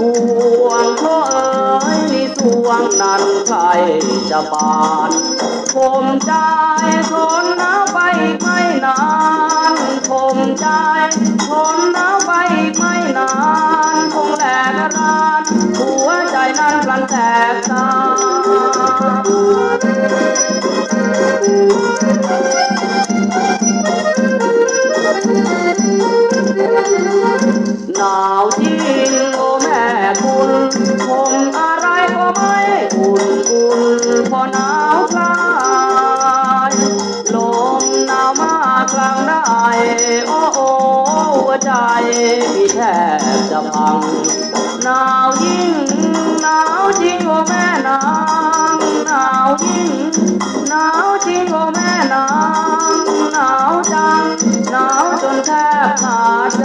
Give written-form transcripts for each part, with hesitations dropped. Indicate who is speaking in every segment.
Speaker 1: บ่วงโถ่เอ๋ยนี่สวงนั้นใครจะปานผมใจทนหนาวไปอีกไม่นานผมใจทนหนาวไปอีกไม่นานคงแหลกรานหัวใจนั้นพลันแตกตาหนาวจริงโอ้แม่คุณผมอะไรก็ไม่อุ่นพอหนาวคลายลมหนาวมากกลางได้โอ้โอ้หัวใจพี่แทบจะพังหนาวยิ่งหนาวจริงโอ้แม่นางหนาวยิ่งหนาวจริงโอ้แม่นางหนาวจังหนาวจนแทบขาดใจ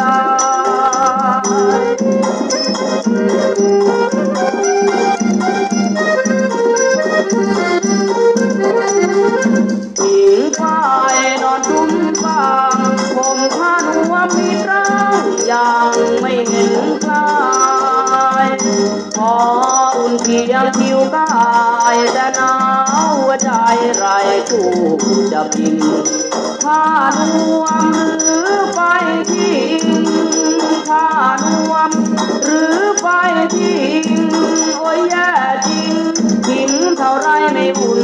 Speaker 1: หญิงควายนอนทุ่มฟางผมผ้านวมมีร่างยังไม่เห็นคลายพออุ่นเพียงผิวกายแต่หนาวหัวใจไรคู่จะบินผ้านวมหรือไฟทิ้งผ้านวมหรือไฟทิ้งโอ้ยแย่จริงทิ้งเท่าไรไม่อุ่น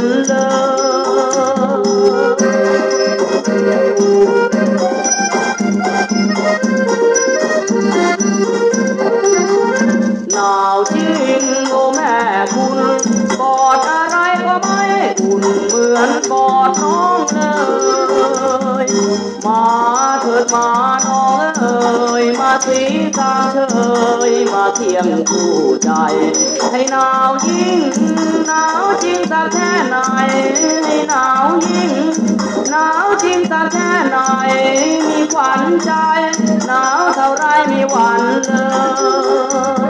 Speaker 1: หนาวจริงโอ้แม่คุณกอดอะไรก็ไม่อุ่นเหมือนกอดน้องเลยมาเถิดมาน้องเอ๋ยมาสีตาเฉยมาเคียงคู่ใจให้หนาวยิ่งหนาวจริงสักแค่ไหนให้หนาวยิ่งหนาวจริงสักแค่ไหนมีขวัญใจหนาวเท่าไรมีหวั่นเลย